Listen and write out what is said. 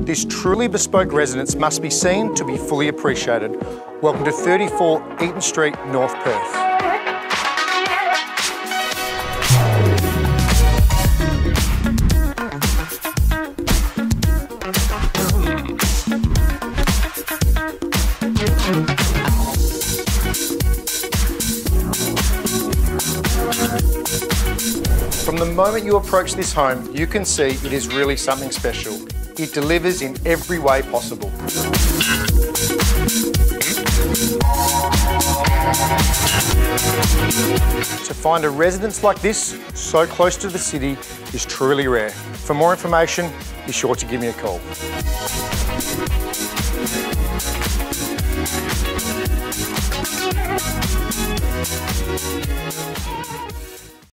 This truly bespoke residence must be seen to be fully appreciated. Welcome to 34 Eton Street, North Perth. From the moment you approach this home, you can see it is really something special. It delivers in every way possible. To find a residence like this, so close to the city, is truly rare. For more information, be sure to give me a call.